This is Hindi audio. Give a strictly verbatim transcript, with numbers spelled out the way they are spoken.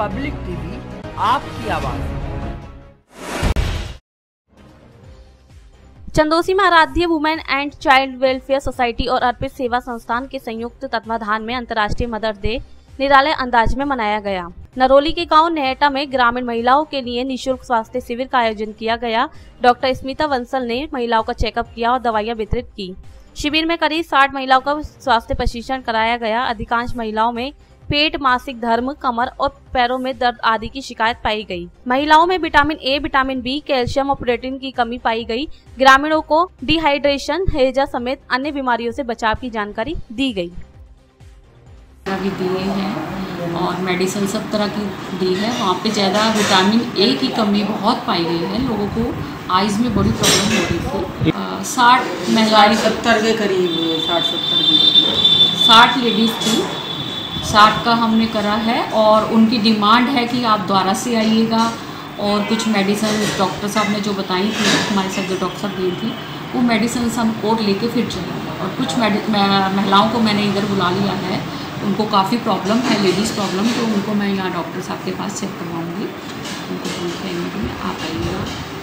पब्लिक टीवी, आपकी आवाज। चंदोसी में Aaradhya women and child welfare society और अर्पित सेवा संस्थान के संयुक्त तत्वाधान में अंतर्राष्ट्रीय मदर डे निराले अंदाज में मनाया गया। नरोली के गांव नेहटा में ग्रामीण महिलाओं के लिए निःशुल्क स्वास्थ्य शिविर का आयोजन किया गया। डॉक्टर स्मिता बंसल ने महिलाओं का चेकअप किया और दवाइयां वितरित की। शिविर में करीब साठ महिलाओं का स्वास्थ्य प्रशिक्षण कराया गया। अधिकांश महिलाओं में पेट, मासिक धर्म, कमर और पैरों में दर्द आदि की शिकायत पाई गई। महिलाओं में vitamin A, vitamin B, calcium और प्रोटीन की कमी पाई गई। ग्रामीणों को डिहाइड्रेशन, हैजा समेत अन्य बीमारियों से बचाव की जानकारी दी गई। भी दिए हैं और मेडिसिन सब तरह की दी है। वहाँ पे ज़्यादा विटामिन ए की कमी बहुत पाई गई है। लोगों को आइज़ में बड़ी प्रॉब्लम हो रही थी। साठ महिलाएं सत्तर के करीब साठ सत्तर की साठ लेडीज़ थी। साठ का हमने करा है और उनकी डिमांड है कि आप दोबारा से आइएगा और कुछ मेडिसिन डॉक्टर साहब ने जो बताई थी, हमारे साथ जो डॉक्टर साहब गई थी, वो मेडिसिन हम कोड लेके फिर चलेंगे। और कुछ महिलाओं को मैंने इधर बुला लिया है, उनको काफ़ी प्रॉब्लम है, लेडीज़ प्रॉब्लम, तो उनको मैं यहाँ डॉक्टर साहब के पास चेक करवाऊँगी। उनको बोल के आप आइएगा।